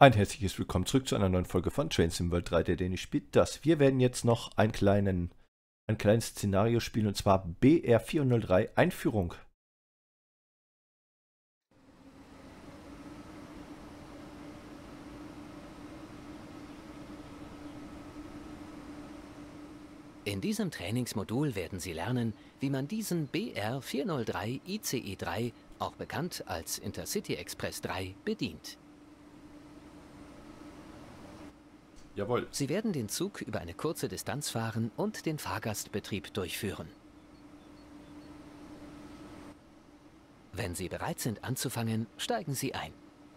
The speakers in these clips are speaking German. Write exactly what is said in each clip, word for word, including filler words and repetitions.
Ein herzliches Willkommen zurück zu einer neuen Folge von Train Sim World drei, der Dänisch spielt das. Wir werden jetzt noch einen kleinen, ein kleines Szenario spielen, und zwar B R vierhundertdrei Einführung. In diesem Trainingsmodul werden Sie lernen, wie man diesen B R vierhundertdrei I C E drei, auch bekannt als Intercity Express drei, bedient. Jawohl. Sie werden den Zug über eine kurze Distanz fahren und den Fahrgastbetrieb durchführen. Wenn Sie bereit sind anzufangen, steigen Sie ein.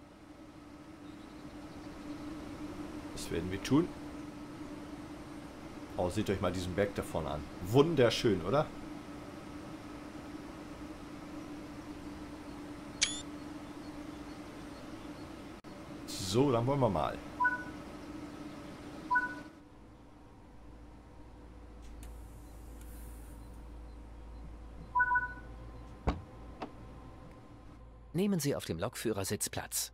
Das werden wir tun. Oh, seht euch mal diesen Berg da vorne an. Wunderschön, oder? So, dann wollen wir mal. Nehmen Sie auf dem Lokführersitz Platz.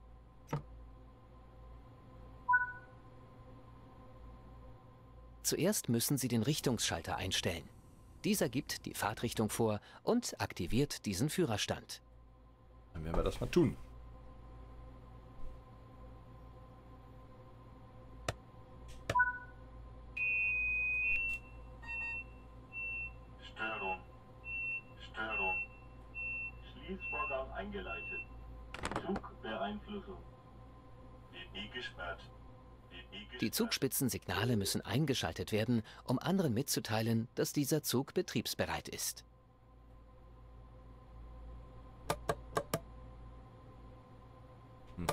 Zuerst müssen Sie den Richtungsschalter einstellen. Dieser gibt die Fahrtrichtung vor und aktiviert diesen Führerstand. Dann werden wir das mal tun. Störung. Störung. Schließvorgang eingeleitet. Zugbeeinflussung. D B gesperrt. D B gesperrt. Die Zugspitzensignale müssen eingeschaltet werden, um anderen mitzuteilen, dass dieser Zug betriebsbereit ist. Hm.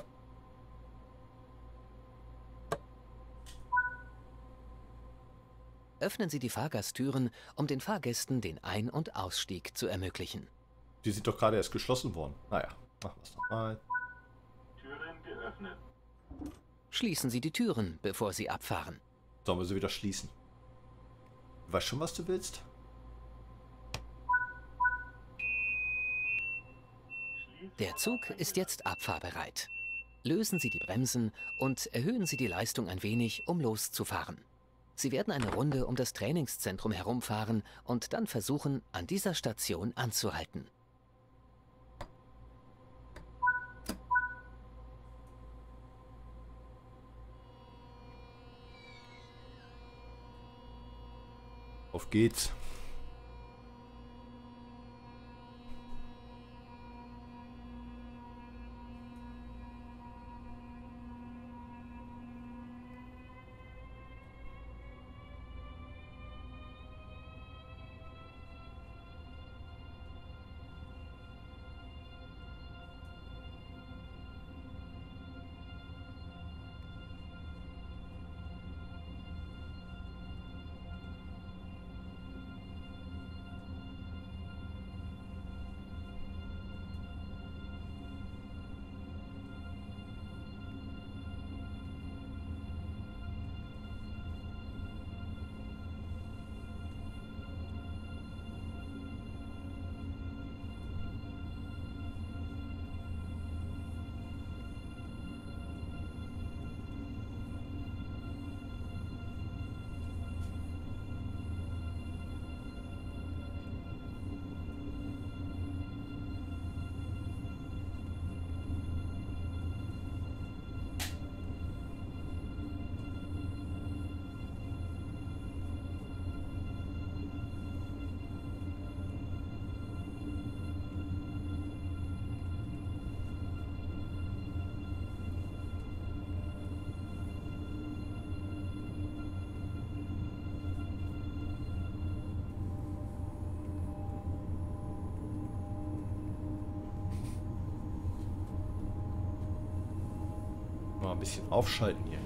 Öffnen Sie die Fahrgasttüren, um den Fahrgästen den Ein- und Ausstieg zu ermöglichen. Die sind doch gerade erst geschlossen worden. Naja, machen wir es nochmal. Türen geöffnet. Schließen Sie die Türen, bevor Sie abfahren. Sollen wir sie wieder schließen? Du weißt schon, was du willst? Der Zug ist jetzt abfahrbereit. Lösen Sie die Bremsen und erhöhen Sie die Leistung ein wenig, um loszufahren. Sie werden eine Runde um das Trainingszentrum herumfahren und dann versuchen, an dieser Station anzuhalten. Auf geht's. Mal ein bisschen aufschalten hier.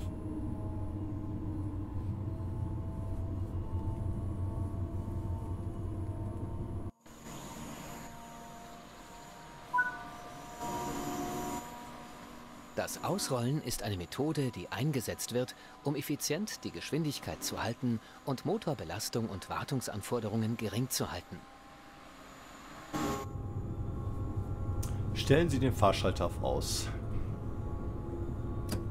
Das Ausrollen ist eine Methode, die eingesetzt wird, um effizient die Geschwindigkeit zu halten und Motorbelastung und Wartungsanforderungen gering zu halten. Stellen Sie den Fahrschalter auf Aus.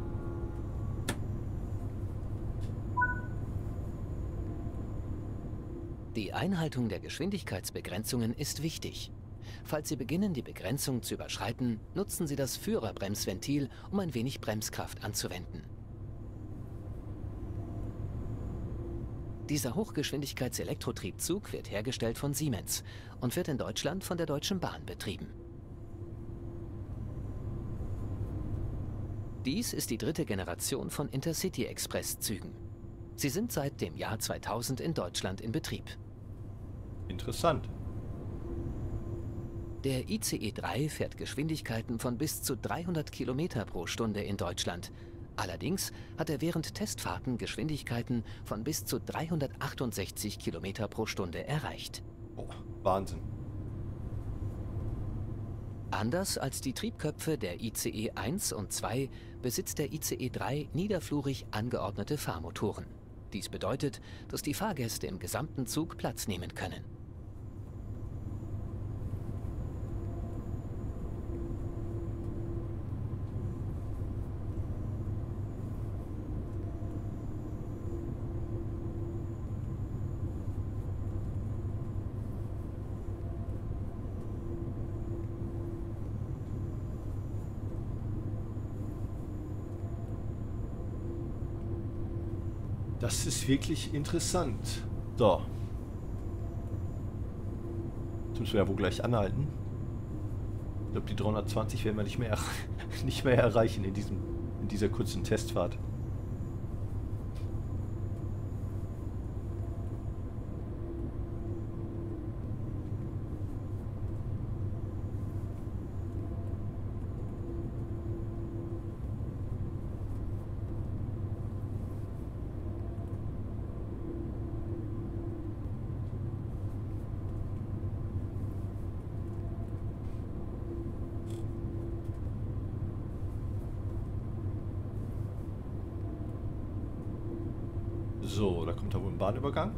Die Einhaltung der Geschwindigkeitsbegrenzungen ist wichtig. Falls Sie beginnen, die Begrenzung zu überschreiten, nutzen Sie das Führerbremsventil, um ein wenig Bremskraft anzuwenden. Dieser Hochgeschwindigkeits-Elektrotriebzug wird hergestellt von Siemens und wird in Deutschland von der Deutschen Bahn betrieben. Dies ist die dritte Generation von Intercity-Express-Zügen. Sie sind seit dem Jahr zweitausend in Deutschland in Betrieb. Interessant. Der I C E drei fährt Geschwindigkeiten von bis zu dreihundert Kilometer pro Stunde in Deutschland. Allerdings hat er während Testfahrten Geschwindigkeiten von bis zu dreihundertachtundsechzig Kilometer pro Stunde erreicht. Oh, Wahnsinn. Anders als die Triebköpfe der I C E eins und zwei besitzt der I C E drei niederflurig angeordnete Fahrmotoren. Dies bedeutet, dass die Fahrgäste im gesamten Zug Platz nehmen können. Das ist wirklich interessant. So. Jetzt müssen wir ja wohl gleich anhalten. Ich glaube, die dreihundertzwanzig werden wir nicht mehr, nicht mehr erreichen in, diesem, in dieser kurzen Testfahrt. So, da kommt da wohl ein Bahnübergang.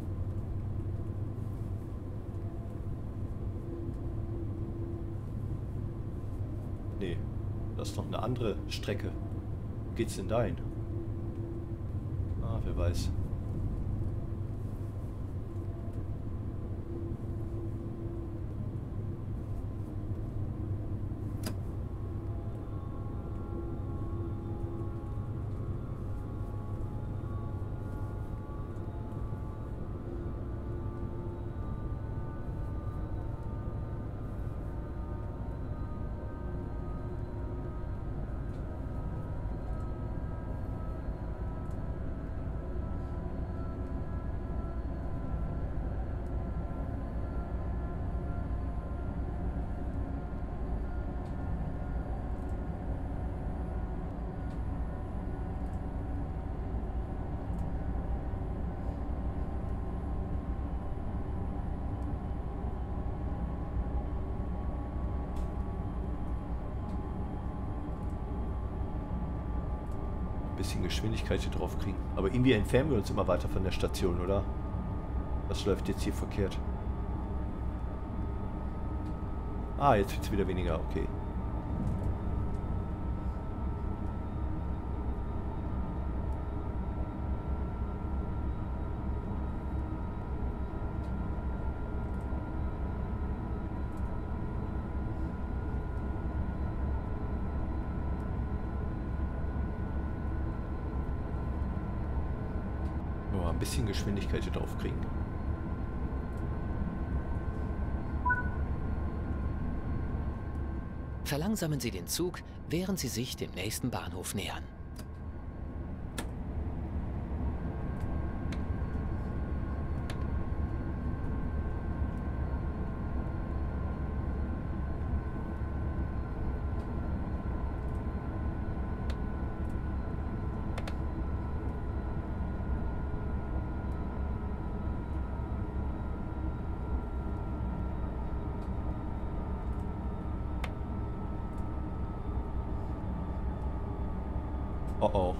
Nee, das ist noch eine andere Strecke. Wo geht's denn dahin? Ah, wer weiß. Bisschen Geschwindigkeit hier drauf kriegen. Aber irgendwie entfernen wir uns immer weiter von der Station, oder? Was läuft jetzt hier verkehrt? Ah, jetzt wird es wieder weniger, okay. Ein bisschen Geschwindigkeit hier drauf kriegen. Verlangsamen Sie den Zug, während Sie sich dem nächsten Bahnhof nähern. Oh oh.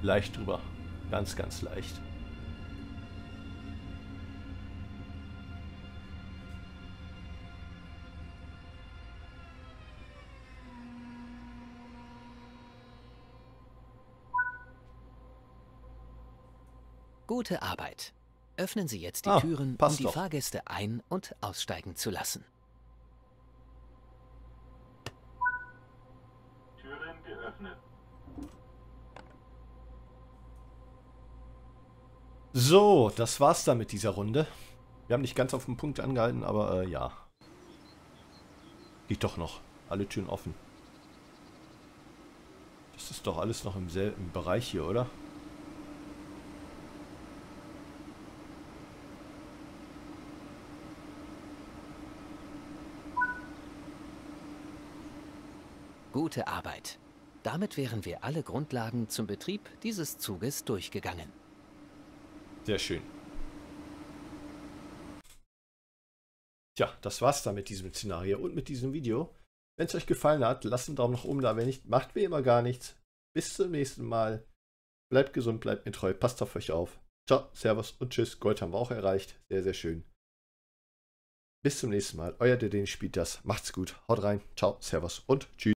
leicht drüber. Ganz, ganz leicht. Gute Arbeit. Öffnen Sie jetzt die Ah, Türen, um passt die doch. Fahrgäste ein- und aussteigen zu lassen. Türen geöffnet. So, das war's dann mit dieser Runde. Wir haben nicht ganz auf den Punkt angehalten, aber äh, ja. Geht doch noch. Alle Türen offen. Das ist doch alles noch im selben Bereich hier, oder? Gute Arbeit. Damit wären wir alle Grundlagen zum Betrieb dieses Zuges durchgegangen. Sehr schön. Tja, das war's dann mit diesem Szenario und mit diesem Video. Wenn es euch gefallen hat, lasst einen Daumen nach oben da. Wenn nicht, macht wie immer gar nichts. Bis zum nächsten Mal. Bleibt gesund, bleibt mir treu, passt auf euch auf. Ciao, Servus und Tschüss. Gold haben wir auch erreicht. Sehr, sehr schön. Bis zum nächsten Mal. Euer der Dänisch spielt das. Macht's gut. Haut rein. Ciao, Servus und Tschüss.